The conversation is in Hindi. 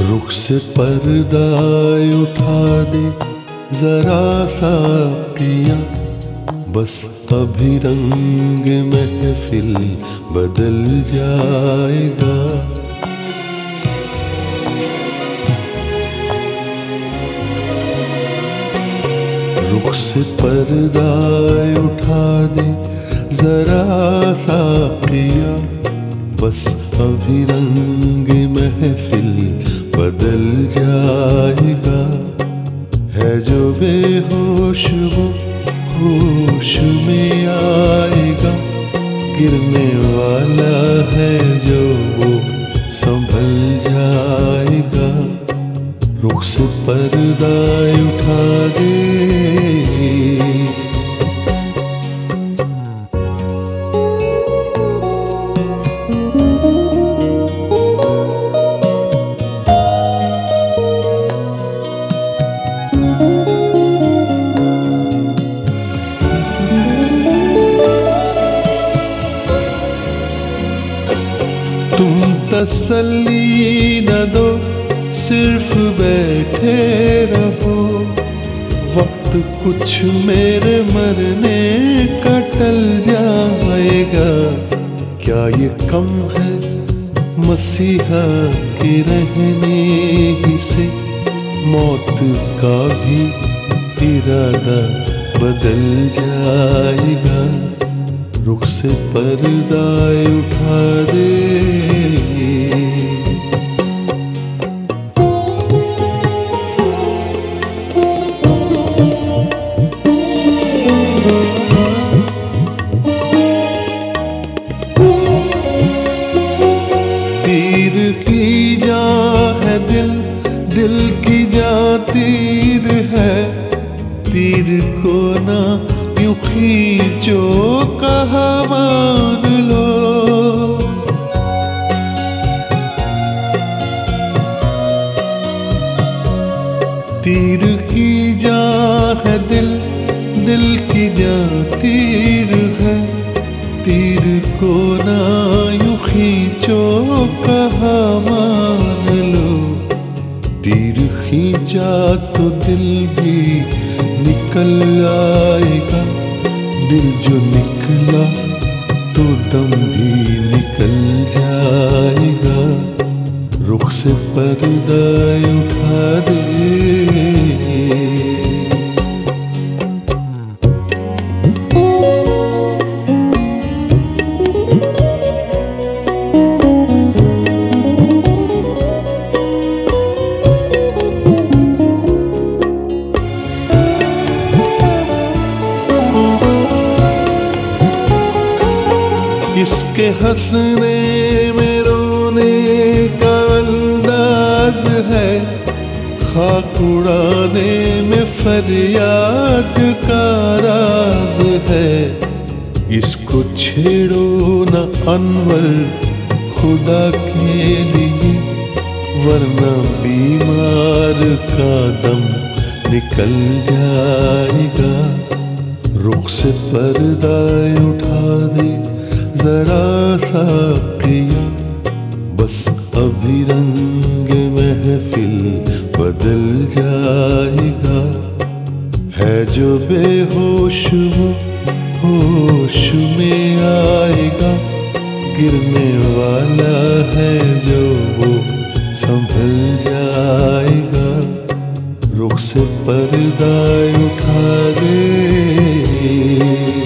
रुख से पर्दा उठा दे जरा सा पिया, बस अभी रंग महफिल बदल जाएगा। रुख से पर्दा उठा दे जरा सा पिया, बस अभी रंग महफिल बदल जाएगा। है जो बेहोश वो होश में आएगा, गिरने वाला है जो वो संभल जाएगा। रुख से पर्दा उठा दे। तुम तसल्ली न दो, सिर्फ बैठे रहो। वक्त कुछ मेरे मरने का टल जाएगा। क्या ये कम है मसीहा के रहने ही से, मौत का भी इरादा बदल जाएगा। रुख से पर्दा उठा दे। तीर की जा है दिल, दिल की जा तीर है। तीर को ना यूं खींचो कहा मान लो। तीर की जा है दिल, दिल की जा तीर है। तीर को ना यूं खींचो कहा मान लो। तीर खींचा तो दिल भी निकल आएगा। दिल जो निकला तो दम भी निकल जाएगा। रुख से पर्दा उठा दे। इसके हंसने में रोने का अंदाज है, खाक उड़ाने में फरियाद का राज है। इसको छेड़ो न अनवर खुदा के लिए, वरना बीमार का दम निकल जाएगा। रुख से पर्दा उठा दे जरा सा पिया, बस अभी रंग महफिल बदल जाएगा। है जो बेहोश वो होश में आएगा। गिरने वाला है जो वो संभल जाएगा। रुख से पर्दा उठा दे।